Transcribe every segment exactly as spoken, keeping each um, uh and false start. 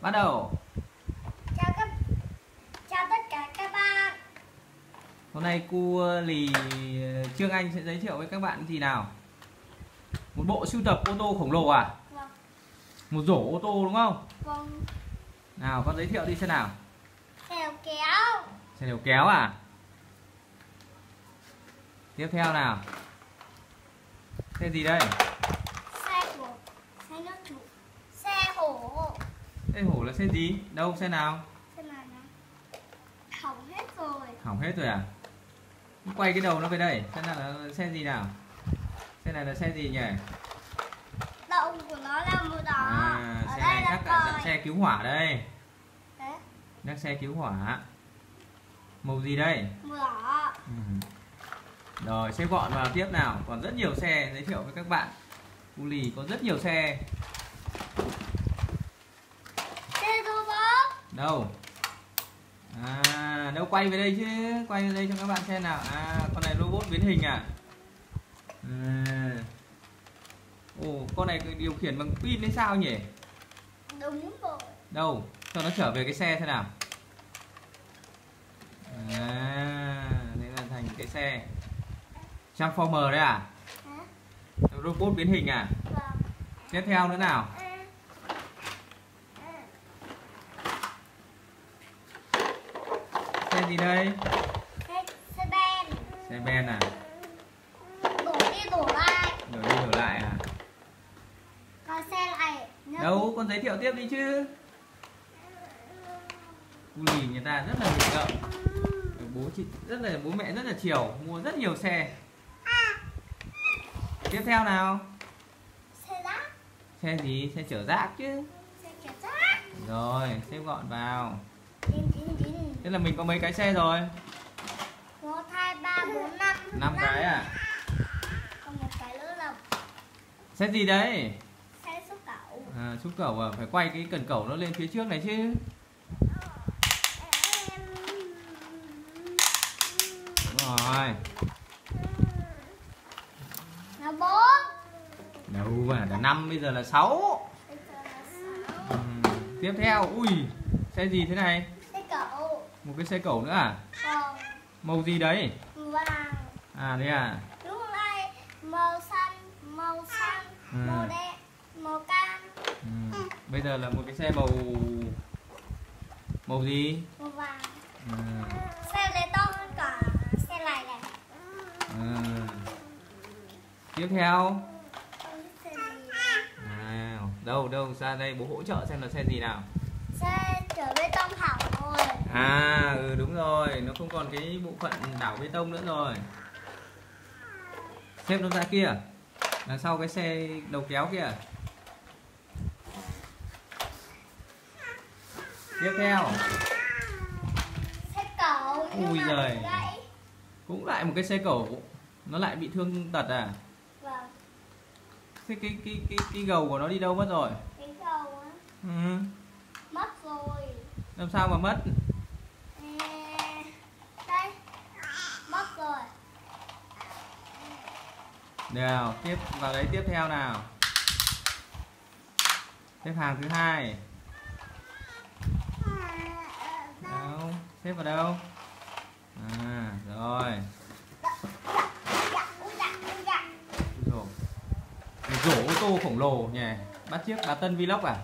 Bắt đầu. Chào các chào tất cả các bạn. Hôm nay cô Lì Trương Anh sẽ giới thiệu với các bạn gì nào? Một bộ sưu tập ô tô khổng lồ à? Vâng. Một rổ ô tô đúng không? Vâng. Nào con giới thiệu đi xem nào. Xe đầu kéo. Xe đầu kéo à? Tiếp theo nào. Xe gì đây? Xe hổ. Xe nước chủ. Xe hổ. Xe hổ là xe gì? Đâu xe nào? Xe này này. Hỏng hết rồi. Hỏng hết rồi à? Quay cái đầu nó về đây. Xe này là xe gì nào? Xe này là xe gì nhỉ? Động của nó là màu đỏ. À, Ở xe đây này là chắc là còi. xe cứu hỏa đây. Đấy. Nhắc xe cứu hỏa. Màu gì đây? Màu đỏ. Ừ. Rồi xếp gọn vào tiếp nào. Còn rất nhiều xe giới thiệu với các bạn. Cô Lì có rất nhiều xe. Xe robot. Đâu? À, đâu quay về đây chứ. Quay về đây cho các bạn xem nào. À, con này robot biến hình à? À. Ồ, con này điều khiển bằng pin hay sao nhỉ? Đúng rồi. Đâu? Cho nó trở về cái xe thế nào. À, đây là thành cái xe Transformer đấy à? Hả? Robot biến hình à? Vâng. Tiếp theo nữa nào. Xe gì đây? Xe, xe ben. Xe ben à? Đổ đi đổ lại. Đổi đi đổi lại à? Còn xe này. Đâu, con giới thiệu tiếp đi chứ. Cô Lì người ta rất là nghịch ngợm. Bố chị rất là bố mẹ rất là chiều, mua rất nhiều xe. Tiếp theo nào. Xe rác. Xe gì? Xe chở rác chứ. Xe chở rác. Rồi, xếp gọn vào. Dính, dính, dính. Thế là mình có mấy cái xe rồi? Một, hai, ba, bốn, năm. Năm cái à? Còn một cái nữa là Xe gì đấy? xe xúc cẩu. À, xúc cẩu à, phải quay cái cần cẩu nó lên phía trước này chứ. Đúng rồi. Là bốn. Đâu mà là năm, bây giờ là sáu. Bây giờ là sáu. Ừ. Tiếp theo, ui, xe gì thế này? Xe cẩu. Một cái xe cẩu nữa à? Còn Màu gì đấy? vàng. À đây à? Lúc này màu xanh, màu xanh, Ừ. màu đen, màu cam. Ừ. Bây giờ là một cái xe màu màu gì? Màu vàng. Ừ. Xe này to hơn cả xe này này. Ừ. Tiếp theo. Xe gì? À, đâu đâu ra đây bố hỗ trợ xem là xe gì nào. Xe chở bê tông hỏng rồi. À ừ, đúng rồi, nó không còn cái bộ phận đảo bê tông nữa rồi. Xếp nó ra kia. Đằng sau cái xe đầu kéo kia. Tiếp theo. Xe cẩu. nhưng Ui mà giời. bị gãy. Cũng lại một cái xe cẩu. Nó lại bị thương tật à? Vâng. Thế cái cái cái cái gầu của nó đi đâu mất rồi? Cái cầu á. Ừ. Mất rồi. Làm sao mà mất? Ê, đây. Mất rồi. Nào, tiếp vào đấy tiếp theo nào. Xếp hàng thứ hai. Đâu? Xếp vào đâu? À, rồi. Rồi. Một rổ ô tô khổng lồ nhỉ. Bắt chiếc bà Tân Vlog à?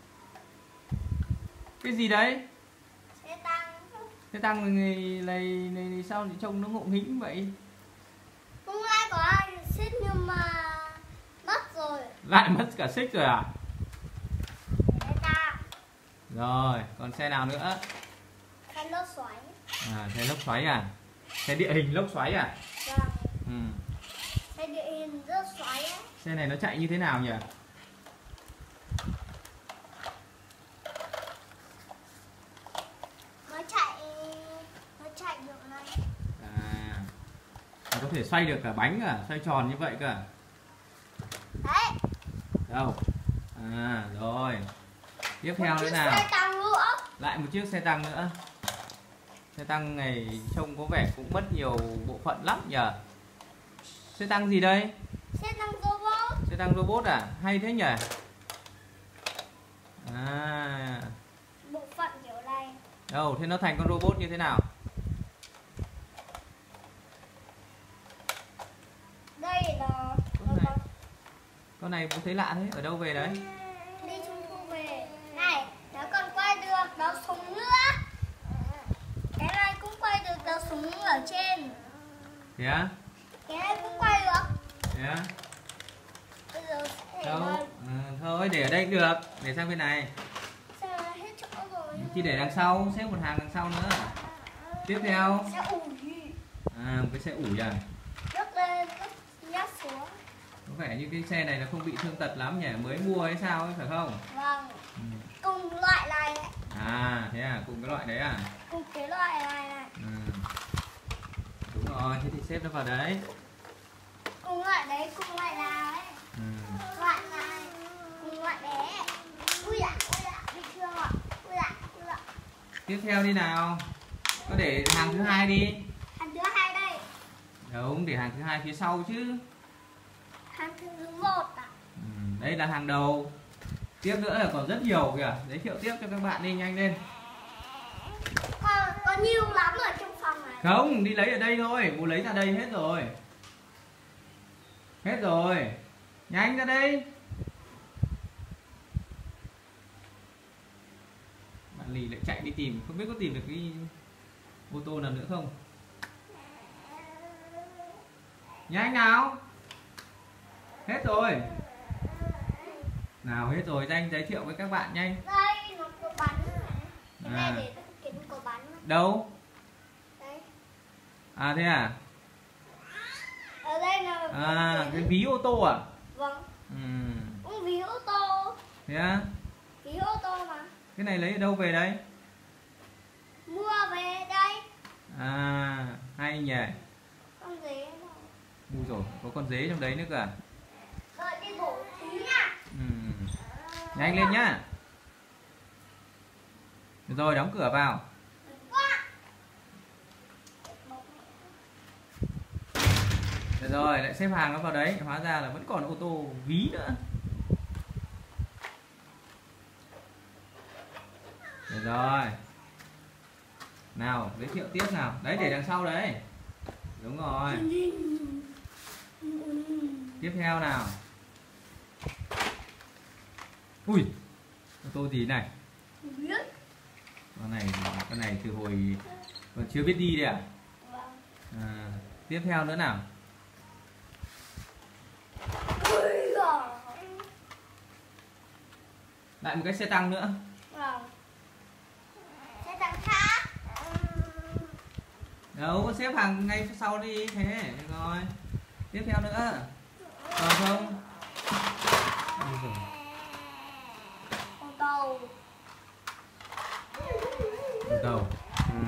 Cái gì đấy? Xe tăng. Thế tăng này, này, này, này sao thì trông nó ngộ nghĩnh vậy? Không ai có ai xích nhưng mà mất rồi. Lại mất cả xích rồi à? Xe tăng. Rồi, còn xe nào nữa? Xe lốc xoáy. À, xe lốc xoáy à? Xe địa hình lốc xoáy à? Vâng. Ừ. Xe địa hình rất xoáy ấy. Xe này nó chạy như thế nào nhỉ? Nó chạy nó chạy được này. À, nó có thể xoay được cả bánh à? Xoay tròn như vậy cơ à? Đấy. Đâu? À, rồi. Tiếp Một theo nữa chiếc nào. xe tăng nữa. Lại một chiếc xe tăng nữa. Xe tăng này trông có vẻ cũng mất nhiều bộ phận lắm nhờ. Xe tăng gì đây? Xe tăng robot. Xe tăng robot à? Hay thế nhỉ? À, Đâu, thế nó thành con robot như thế nào? Đây là Con này, con này cũng thấy lạ thế, ở đâu về đấy? đi trung thu về. Này, nó còn quay được đấu súng nữa. Cái này cũng quay được đấu súng ở trên. Thế á? Cái này cũng quay được. Thế á? Bây giờ sẽ để Đâu? đây. Ừ, thôi để ở đây cũng được, để sang bên này. Sao nó hết chỗ rồi? Chỉ để đằng sau, xếp một hàng đằng sau nữa. Tiếp theo, Sẽ ủi. à một cái xe ủi à? Nhấc lên, nhấc xuống. Có vẻ như cái xe này nó không bị thương tật lắm nhỉ, mới mua hay sao ấy phải không? Vâng. Ừ. Cùng loại này này. À thế à, cùng cái loại đấy à? Cùng cái loại này này. Ừ. Đúng rồi, thế thì xếp nó vào đấy. Cùng loại đấy, cùng loại nào ấy. Ừ. Loại này, cùng loại bé. Ui ạ, ui ạ, bị thương ạ. Ui ạ, ui ạ. Tiếp theo đi nào. Có để hàng thứ hai đi. Hàng thứ hai đây. Đúng, để hàng thứ hai phía sau chứ. Hàng thứ một ạ. Ừ. Đây là hàng đầu. Tiếp nữa là còn rất nhiều kìa. Giới thiệu tiếp cho các bạn đi, nhanh lên. Có, có nhiều lắm ở trong phòng này. Không, đi lấy ở đây thôi. Bố lấy ra đây hết rồi. Hết rồi. Nhanh ra đây. Bạn Lì lại chạy đi tìm, không biết có tìm được cái ô tô nào nữa không. Nhanh nào. Hết rồi. Nào hết rồi, danh giới thiệu với các bạn nhanh. Đây, nó có bắn này. Cái À. này để kính có bắn này. Đâu? Đấy. À thế à? Ở đây là À, cái ví ô tô à? vâng. Ừ. Cũng ví ô tô. Thế à? Ví ô tô mà. Cái này lấy ở đâu về đấy? Mua về đây. À, hay nhỉ. Con dế đâu. Ui rồi, có con dế trong đấy nữa cả. Rồi đi bổ tí nha. Ừ. Nhanh lên nhá. Được rồi, đóng cửa vào. Quá. Được rồi, lại xếp hàng nó vào đấy. Hóa ra là vẫn còn ô tô ví nữa. Được rồi. Nào, giới thiệu tiếp nào. Đấy, để đằng sau đấy. Đúng rồi. Tiếp theo nào. Ui, ô tô gì này? Biết. Con này, con này từ hồi còn chưa biết đi đấy à? Vâng. À, tiếp theo nữa nào. Ui giời. Lại một cái xe tăng nữa. Vâng. Xe tăng khác. Đâu, có xếp hàng ngay phía sau đi. Thế, được rồi. Tiếp theo nữa. Còn không? Ôi giời. Con tàu. Con tàu. Ừ.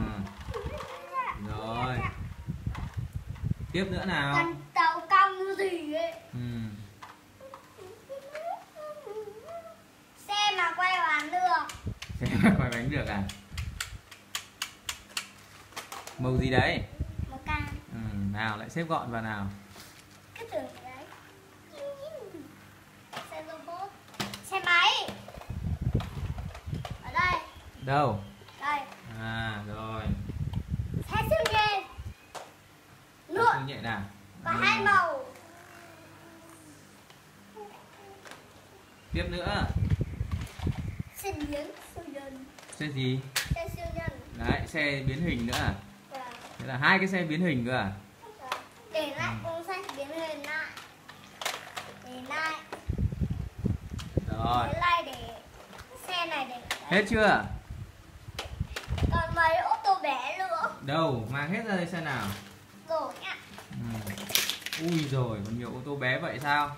Rồi. Tiếp nữa nào. Con tàu cong như gì ấy. Ừ. Xe mà quay bán được. Xe mà quay bánh được à? Màu gì đấy? Một cam. Ừ. Nào, lại xếp gọn vào nào. Cái tưởng đấy. Xe robot. Xe máy. Ở đây. Đâu? Đây. À, rồi. Xe siêu nhẹ. Nữa. Siêu nhẹ nào. Có Ừ. hai màu. Tiếp nữa. Xe biến siêu nhân. Xe gì? Xe siêu nhân. Đấy, xe biến hình nữa à? Vâng. Thế là hai cái xe biến hình cơ à? Để lại con xe biến hình lại. Để lại. Rồi. Để lại để xe này để Hết chưa? còn mấy ô tô bé nữa. Đâu, mang hết ra đây xem nào. Rồi nhá. Ừ. Ui rồi, còn nhiều ô tô bé vậy sao?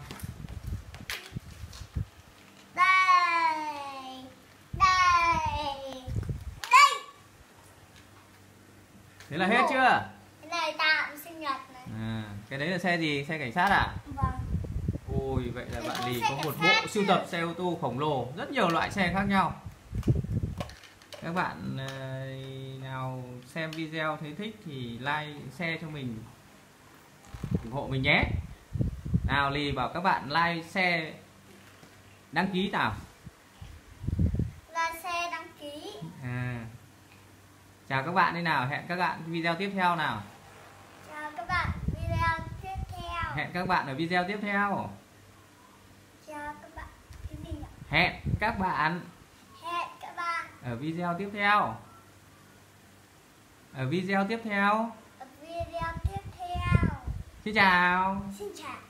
Đây. Đây. Đây. Thế là hết chưa? Cái này tạm sinh nhật này. À, cái đấy là xe gì? Xe cảnh sát à? Vâng. Ôi, vậy là Cái bạn con Lì xe có một cảnh sát bộ sưu tập xe ô tô khổng lồ, rất nhiều loại xe khác nhau. Các bạn ờ, nào xem video thấy thích thì like, share cho mình, ủng hộ mình nhé. Nào, Lì bảo các bạn like, share, đăng ký nào. Là xe đăng ký. À, Chào các bạn đi nào, hẹn các bạn video tiếp theo nào. Chào các bạn video tiếp theo. Hẹn các bạn ở video tiếp theo. Chào các bạn. Cái gì nhỉ? Hẹn các bạn Hẹn các bạn ở video tiếp theo. Ở video tiếp theo. ở video tiếp theo. Xin chào. Xin chào.